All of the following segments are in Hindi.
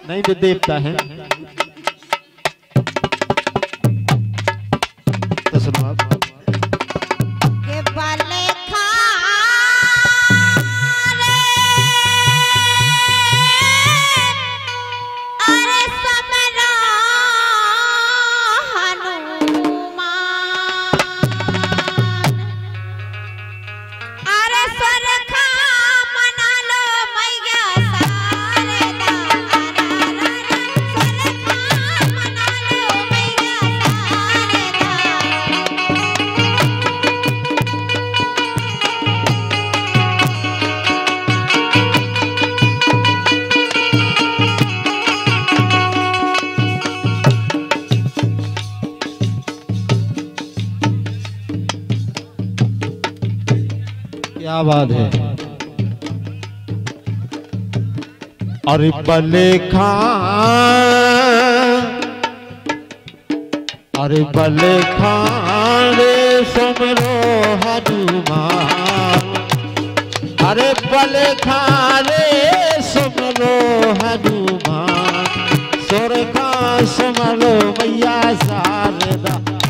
नहीं भी देवता है। तो सुनो आप। क्या बात है। अरे बले खान, अरे बले खान रे समरो हनुमान, अरे बले खान रे समरो हनुमान, सुर का समरो मैया शारदा।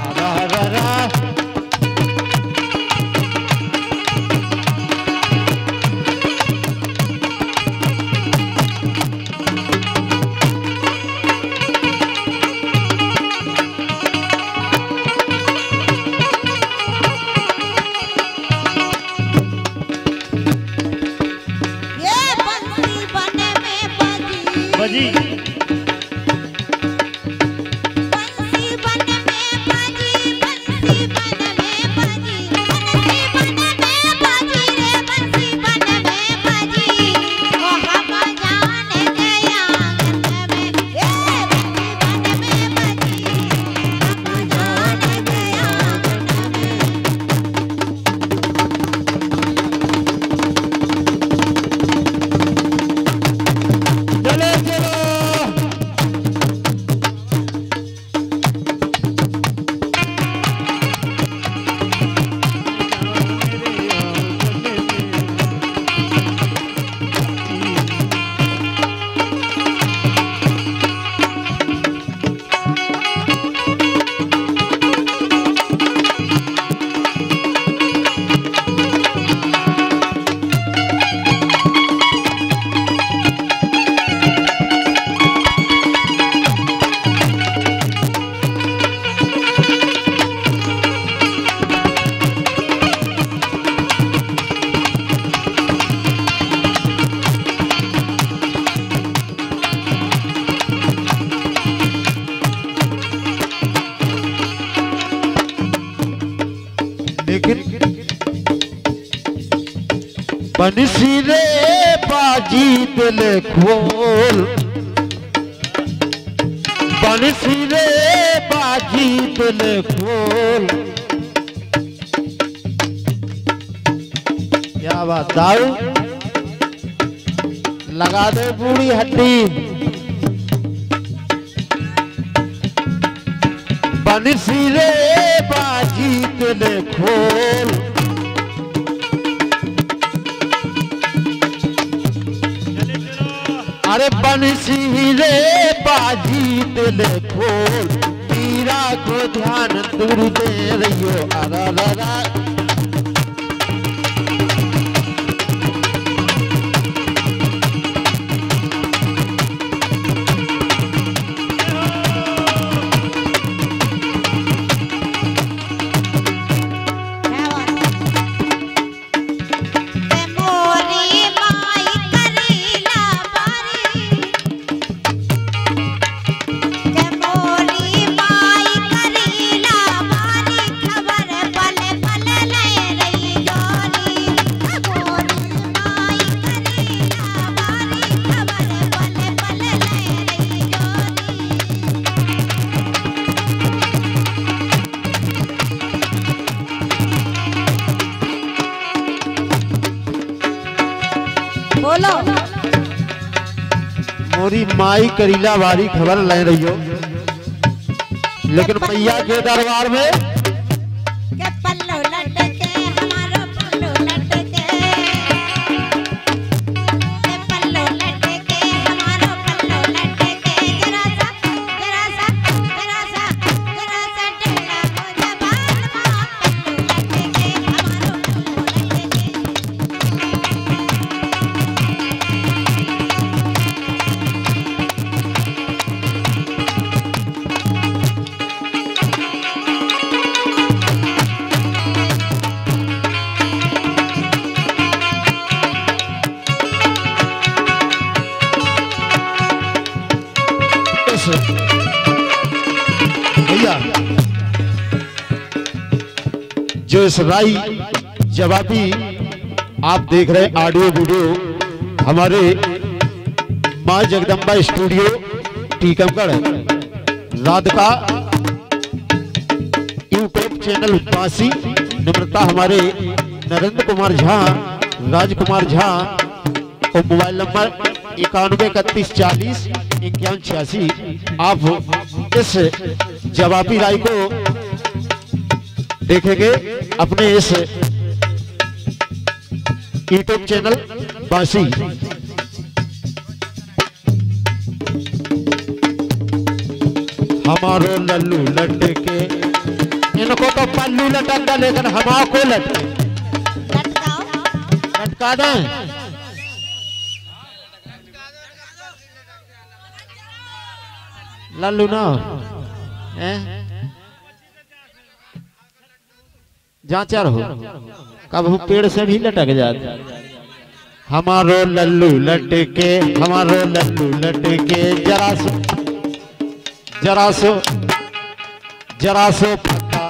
बजी बंसी रे बाजी दिल खोल, बंसी रे बाजी दिल खोल। क्या बात दाऊ, लगा दे बूढ़ी हड्डी। बंसी रे बाजी दिल खोल, अरे बंसी रे बाजी दिल खोल, पीरा को ध्यान दूर दे रहियो। अरा बोलो। मोरी माई करीला वारी खबर ले रही हो, लेकिन मैया के दरबार में के पल्लो लटके हमारो पल्लो लटके, के पल्लो लटके हमारो पल्लो लटके। जो इस राई जवाबी आप देख रहे ऑडियो वीडियो हमारे माँ Jagdamba studio Tikamgarh Radhika YouTube channel बासी निम्रता हमारे नरेंद्र कुमार झा राजकुमार झा और मोबाइल नंबर 9131405186। आप इस जवाबी राय को देखेंगे अपने इस यूट्यूब चैनल बासी। हमारो लल्लू लटके, इनको तो पल्लू लटक दे लेकिन हमारे को लटका दें। लल्लू ना जांचर हो कब हम पेड़ से भी लटक जाते। हमारो लल्लू लटके, हमारो लल्लू लटके, जरा सो पक्का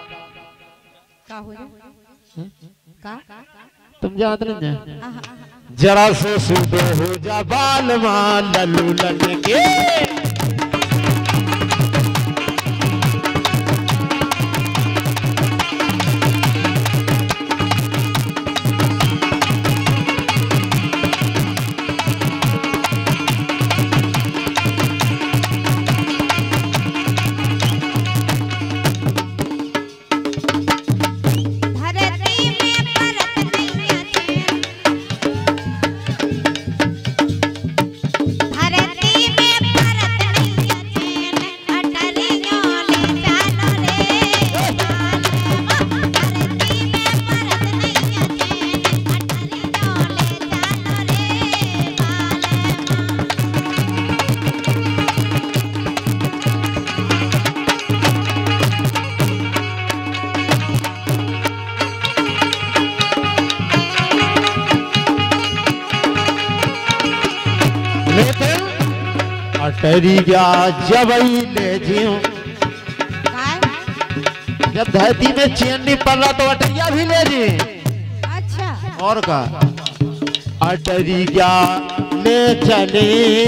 का तुम जानते नहीं जरा सो सुबह हो जा बाल मां लल्लू लटके। अटरी गया जबई ले जियो, जब धरती में चैन नहीं पड़ रहा तो अटरिया भी ले जी। अच्छा और का अटरी गया ले चले,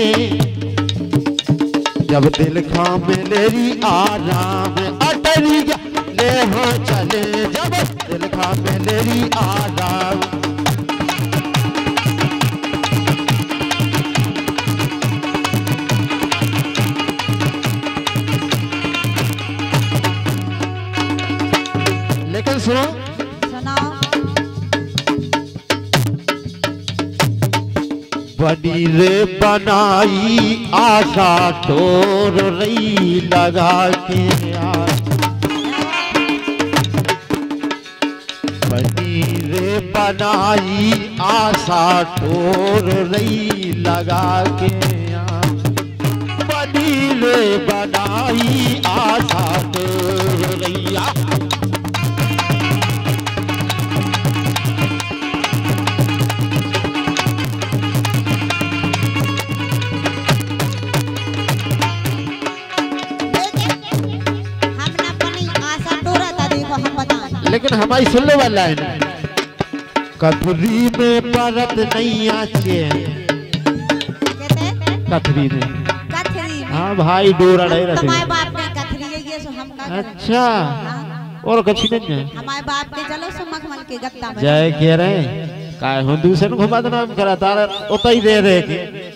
जब दिल खा में लेरी आराम। अटरी गया ले हो चले, जब दिल खा में लेरी आराम। लेकिन सुनो सुनाओ। बड़ी रे बनाई आशा तोर रही लगा के बड़ी रे बनाई आशा तोर रही लगा के बड़ी रे बनाई आशा तोर रैया। लेकिन हमारी सुन लो वाला है कथरी में परत नहीं आचे, कथरी में हाँ भाई डोरा नहीं रखे। हमारे बाप के कथरी है ये सो हम का। अच्छा और कथी नहीं है हमारे बाप के चलो सो मखमल के गत्ता में जय कह रहे काय हो दूसरे को बदनाम करा तारा उतई दे रहे के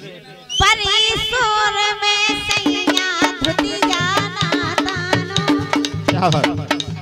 परिसर में सैया धुती जाना तानो। क्या बात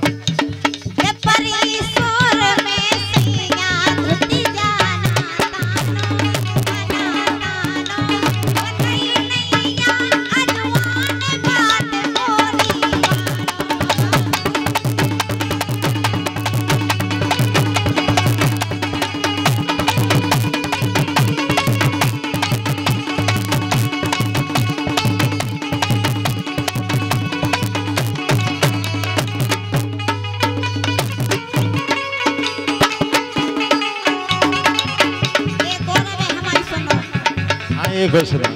घोषणा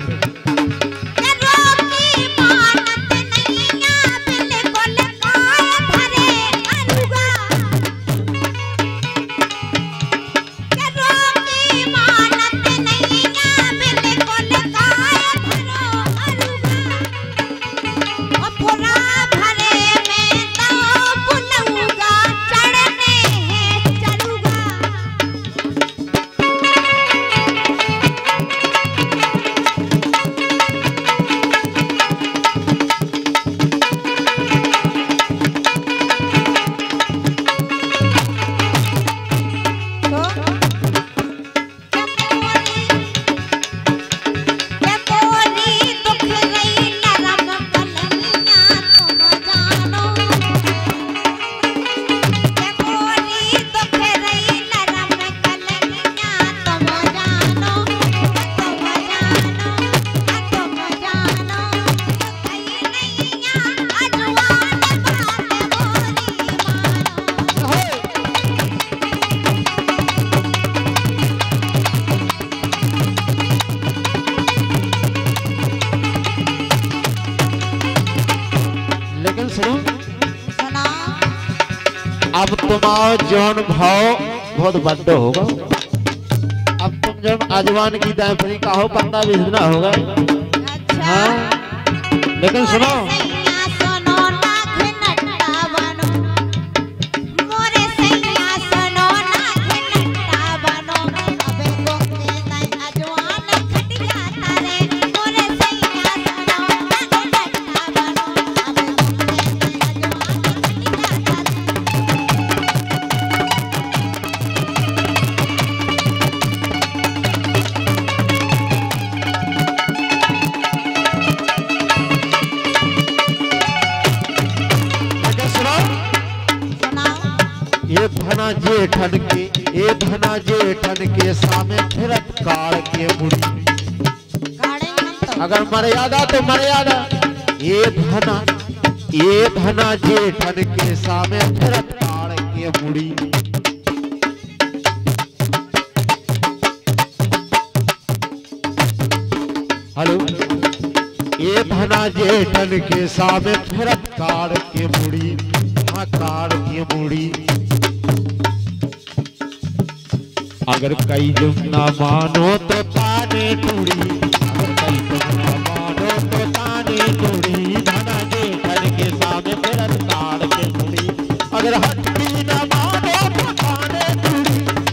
तुम आओ जौन भाव बहुत बड्डो होगा। अब तुम जब आजवान की दाएं परी का हो 15-20 दिन होगा। अच्छा हाँ लेकिन सुनो सैया सुनो ना घनट्टा बनो मोरे सैया सुनो ना घनट्टा बनो अबे गोके नहीं अजवान खट जाता रे मोरे सैया सुनो ना घनट्टा बनो अबे गोके नहीं अजवान खट जाता रे। ये भना जेठन के सामने फिरत काल के मुड़ी। अगर मर्यादा तो मर्यादा। ये भना जेठन के सामने फिरत काल के मुड़ी। हेलो ये भना जेठन के सामने फिरत काल के मुड़ी। हाँ काल की मुड़ी। अगर कई तुम ना मानो तो ताने टूड़ी। अगर कई तुम ना मानो तो ताने टूड़ी। धना जेठन के सामने फिरत काल के मुड़ी। अगर हट भी ना मानो तो ताने टूड़ी।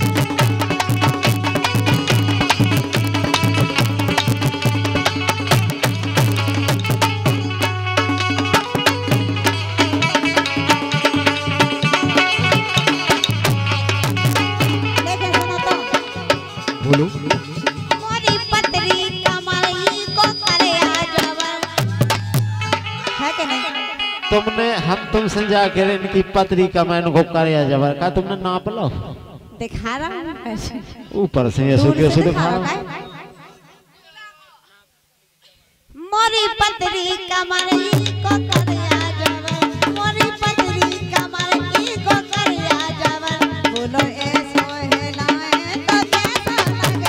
बोलो मोरी पतरी कमली को करे आजवर है कि नहीं। तुमने हम तुमसे जाकर इनकी पतरी कमैन को करे जबर का तुमने नाप लो। दिखा रहा हूँ कैसे ऊपर से ऐसे कैसे दिखा रहा। मोरी पतरी कमली को करे आजवर मोरी पतरी कमली को करे आजवर बोलो ऐसो हिलाए तो कैसा लगे।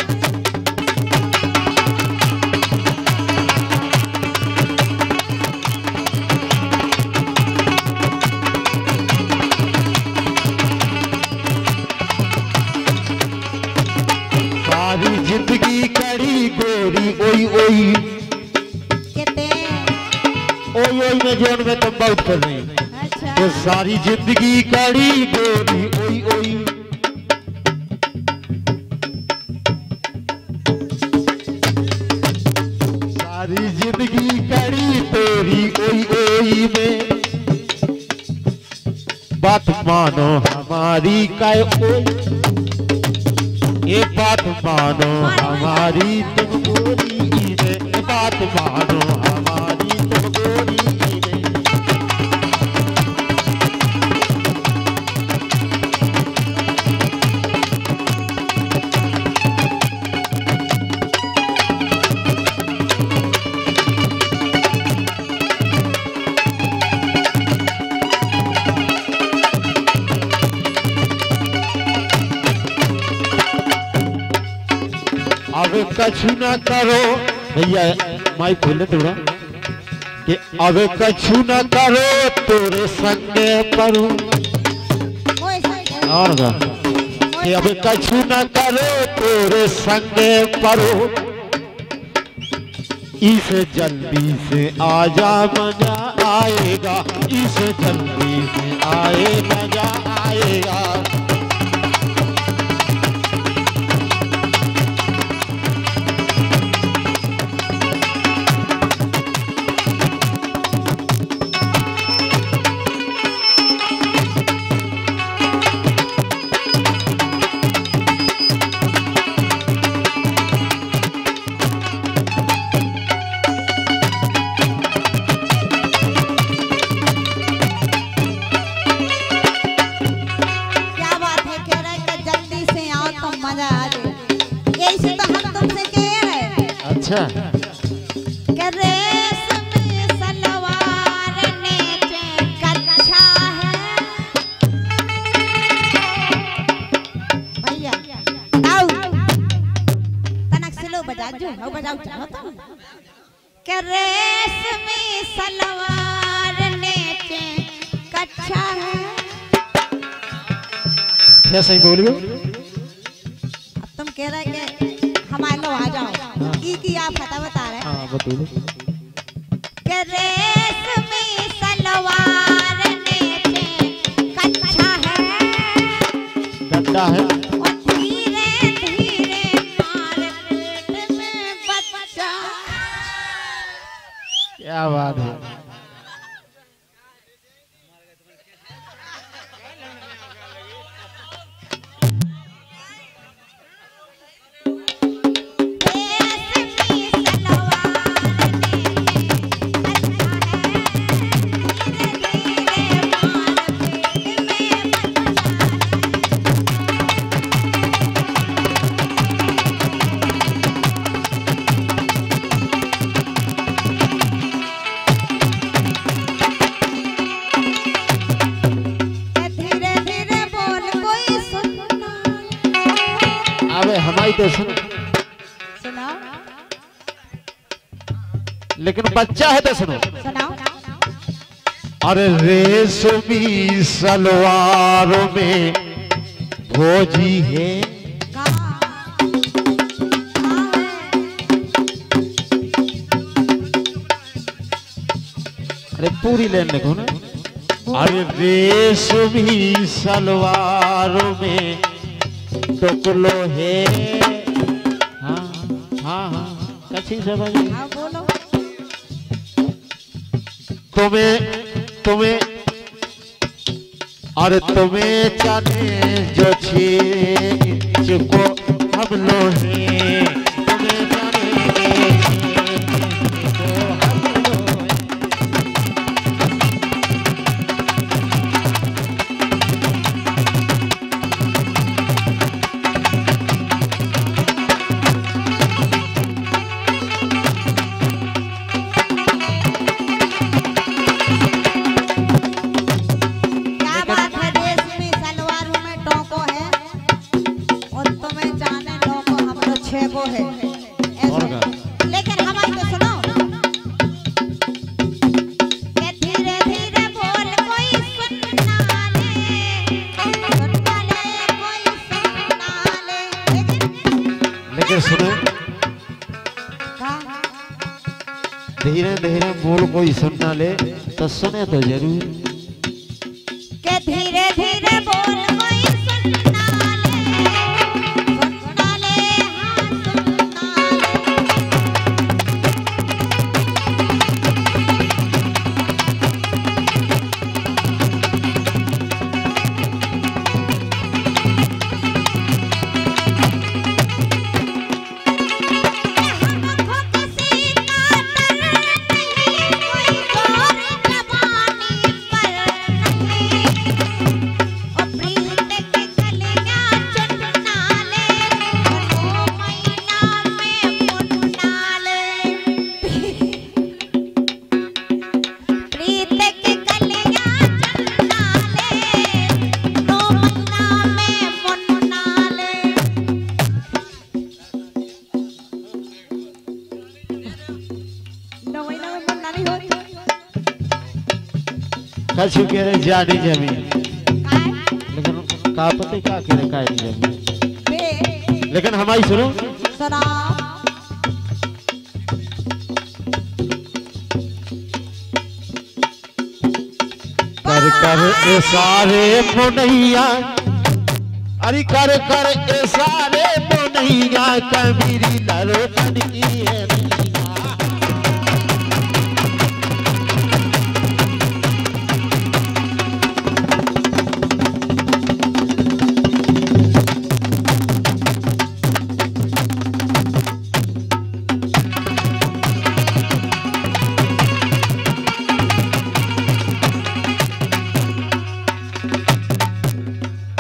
सारी जिंदगी कड़ी गोरी ओई ओई। कहते ओई ओई में जोन में तुम बहुत कर रही। अच्छा तो सारी जिंदगी कड़ी गोरी ओई ओई। सारी जिंदगी कड़ी तेरी ओई ओई में। बात मानो हमारी काय ओई। ये बात मानो हमारी तुम गोरी ने। बात मानो हमारी तुम गोरी ने। अब कछु न करो भैया माइक खोल ले थोड़ा कि अब कछु न करो तोरे संगे परू। और का कि अब कछु न करो तोरे संगे परू। इसे जल्दी से आजा मजा आएगा। इसे जल्दी से आए मजा आएगा। अच्छा सलवार नीचे कच्छा है भैया आओ तनक स्लो बजा जो हो बजाओ चाहो तो के रेशमी सलवार नीचे कच्छा है कैसे ही बोलियो। अब तुम कह रहे कि हमारे लो आ जाओ ई की आप पता बता रहे हाँ बतूलो। कि रेशमी सलवार नीचे कच्चा है गड्ढा है और धीरे धीरे मार पेट में बच्चा। क्या बात है। हमारी तो सुनाओ लेकिन बच्चा है तो सुनो। सुनाओ। अरे रेशमी सलवारों में भोजी है अरे पूरी लेन देखो ना। अरे रेशमी सलवारों में टुकलो है। हाँ हाँ हाँ कच्छी से भाई। हाँ बोलो। तुम्हें अरे तुम्हें जाने जो छे को हम लो है। तुम्हें जाने को हम लो है। वो है लेकिन हमारी तो सुनो कि धीरे धीरे बोल कोई सुनना ले कोई सुनना ले। लेकिन सुनो धीरे धीरे बोल कोई सुनना ले तो सुने तो जरूर कि धीरे धीरे बोल कोई सुनना कछु कह रहे जानी जमीन लेकिन का पता क्या कह रहे काई जमीन। लेकिन हमारी सुनो कर कर इशारे मुनैया अरे कर कर इशारे मुनैया कबीरी लड़कन की है।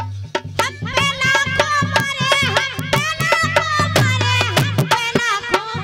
हम पे लाखों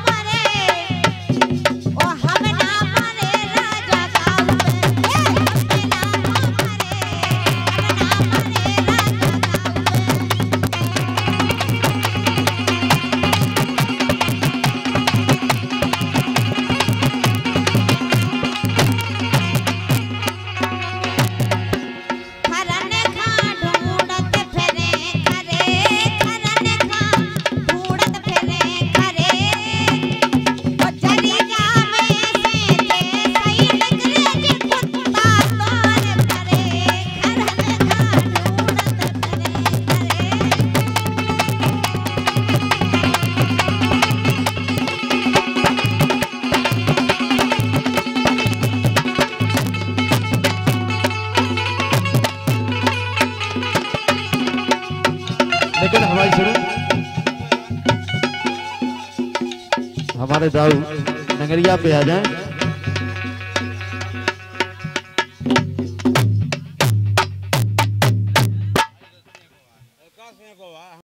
हमारे दाऊ नगरिया पे आ जाए।